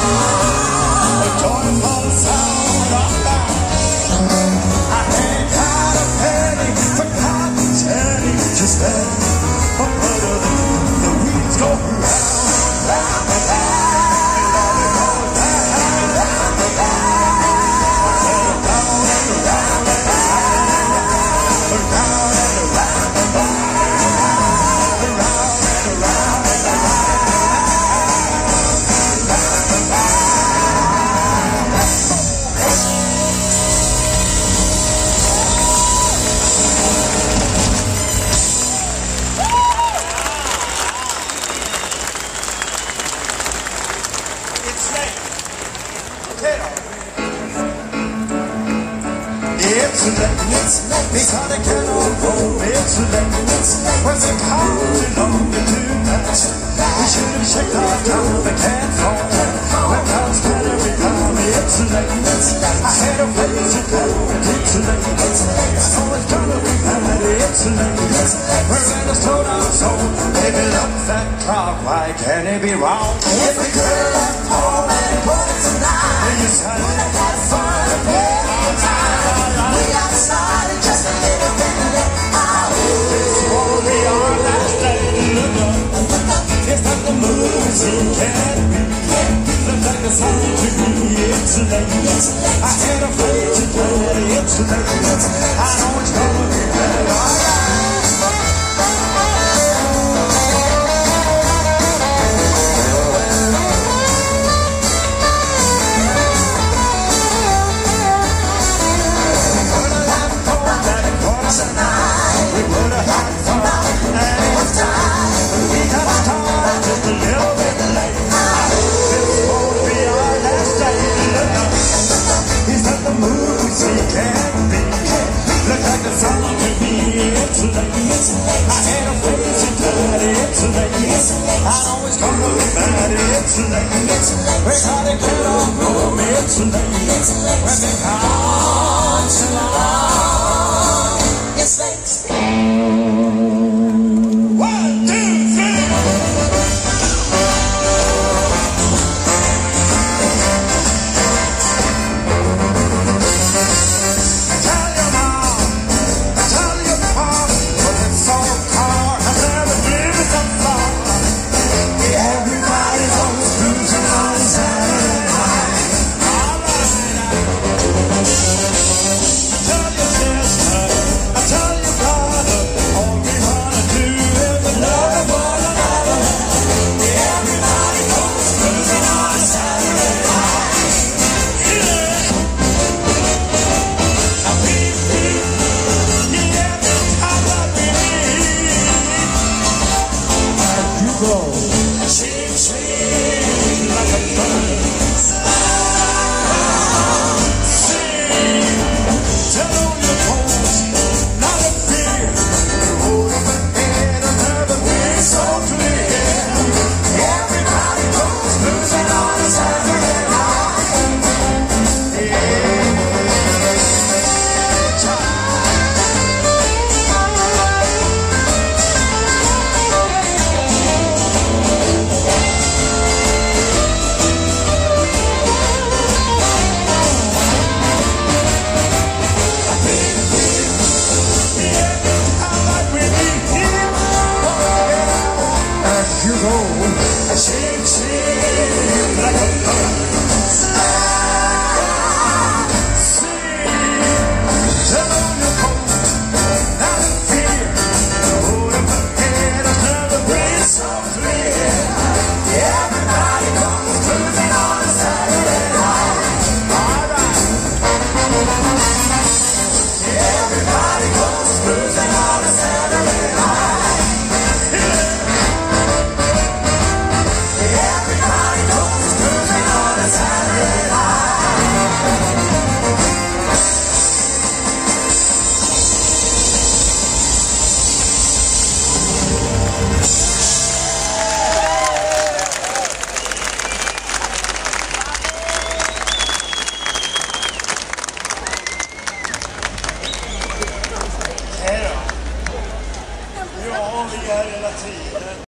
A joyful sound of that. I ain't got a penny for cotton candy, just that. The weeds go round and round. It's late, because I cannot go. It's late, where's the car belonging to us? We should have checked our time, but can't fall. When comes Canary Town, it's late. I had a place to go, it's late. So it's gonna be bad, it's late. We're in a slow down zone, baby, look that clock, why can't it be wrong? If we could have left home and put it tonight, you said, would have had fun and paid on time. We got started just a little bit late. This won't be our last day. Look up, it's not the music can be. Look like the sun to me, it's late. I had a place to go, it's late. I know it's gonna be bad, alright. We're gonna get on home, it's late. When they come along, it's late. Io ho via relativa.